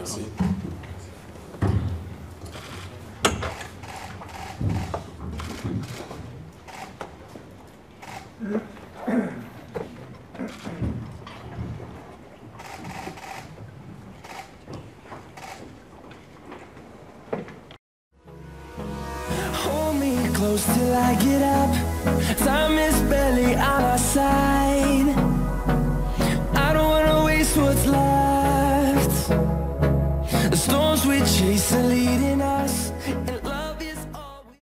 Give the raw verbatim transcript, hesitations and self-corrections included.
Merci. Hold me close till I get up. Time is barely on our side. I don't wanna waste what's left. The storms we chase are leading